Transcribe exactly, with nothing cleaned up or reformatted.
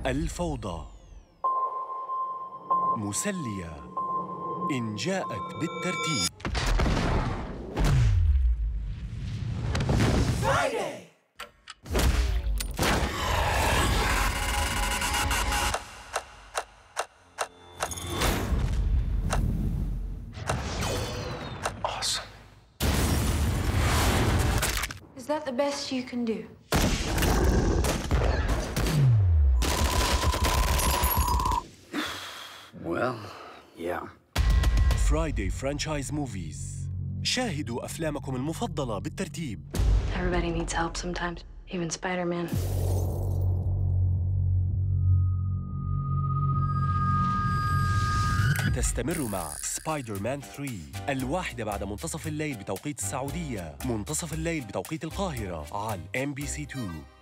الفوضى مسلية إن جاءت بالترتيب. Friday. Awesome. Is that the best you can do? Well, yeah. Friday franchise movies. شاهدوا أفلامكم المفضلة بالترتيب. Everybody needs help sometimes, even Spider-Man. تستمر مع سبايدر مان ثلاثة الواحدة بعد منتصف الليل بتوقيت السعودية، منتصف الليل بتوقيت القاهرة على إم بي سي اثنين.